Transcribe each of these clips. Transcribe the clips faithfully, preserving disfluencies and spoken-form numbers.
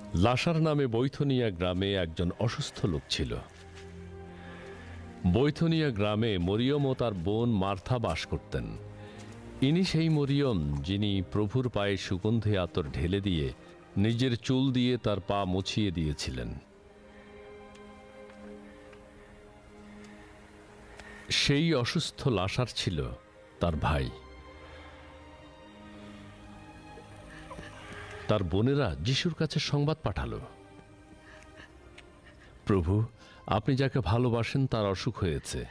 লাসার নামে বৈথনিয়া গ্রামে একজন অসুস্থ লোক ছিল। বৈথনিয়া গ্রামে মরিয়ম ও তার বোন মার্থা বাস করতেন। ইনি সেই মরিয়ম যিনি প্রভুর পায়ে সুগন্ধি আতর ঢেলে দিয়ে নিজের চুল দিয়ে তার পা মুছিয়ে দিয়েছিলেন। সেই অসুস্থ লাসার ছিল তার ভাই। তার বোনেরা যিশুর কাছে সংবাদ পাঠালো, প্রভু, আপনি যাকে ভালোবাসেন তার অসুখ হয়েছে।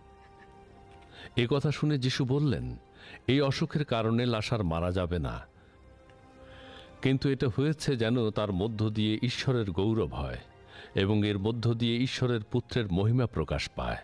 এ কথা শুনে যিশু বললেন, এই অসুখের কারণে লাসার মারা যাবে না, কিন্তু এটা হয়েছে যেন তার মধ্য দিয়ে ঈশ্বরের গৌরব হয় এবং এর মধ্য দিয়ে ঈশ্বরের পুত্রের মহিমা প্রকাশ পায়।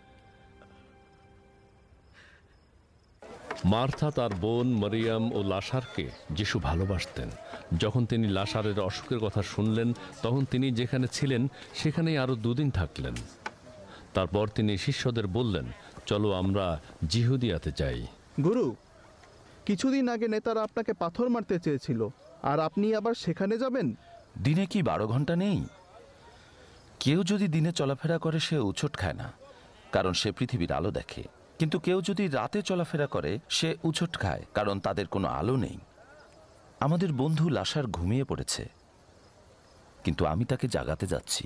মার্থা তার বোন মরিয়ম ও লাসারকে যিশু ভালোবাসতেন। যখন তিনি লাসারের অসুখের কথা শুনলেন, তখন তিনি যেখানে ছিলেন সেখানেই আরো দুদিন থাকলেন। তারপর তিনি শিষ্যদের বললেন, চলো আমরা জিহুদিয়াতে যাই। গুরু, কিছুদিন আগে নেতারা আপনাকে পাথর মারতে চেয়েছিল, আর আপনি আবার সেখানে যাবেন? দিনে কি বারো ঘন্টা নেই? কেউ যদি দিনে চলাফেরা করে সে উছট খায় না, কারণ সে পৃথিবীর আলো দেখে। কিন্তু কেউ যদি রাতে চলাফেরা করে সে উছট খায়, কারণ তাদের কোনো আলো নেই। আমাদের বন্ধু লাসার ঘুমিয়ে পড়েছে, কিন্তু আমি তাকে জাগাতে যাচ্ছি।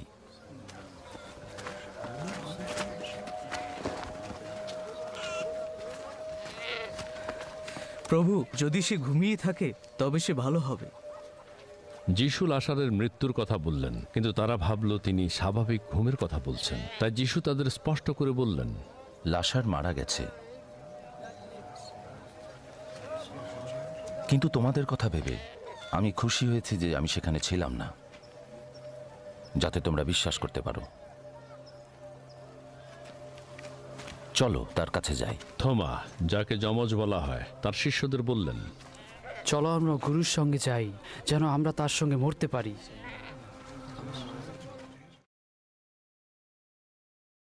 প্রভু, যদি সে ঘুমিয়ে থাকে তবে সে ভালো হবে। যিশু লাসারের মৃত্যুর কথা বললেন, কিন্তু তারা ভাবল তিনি স্বাভাবিক ঘুমের কথা বলছেন। তাই যিশু তাদের স্পষ্ট করে বললেন, লাসার মারা গেছে, কিন্তু তোমাদের কথা ভেবে আমি খুশি হয়েছি যে আমি সেখানে ছিলাম না, যাতে তোমরা বিশ্বাস করতে পারো। চলো তার কাছে যাই। থমা, যাকে যমজ বলা হয়, তার শিষ্যদের বললেন, চলো আমরা গুরুর সঙ্গে যাই, যেন আমরা তার সঙ্গে মরতে পারি।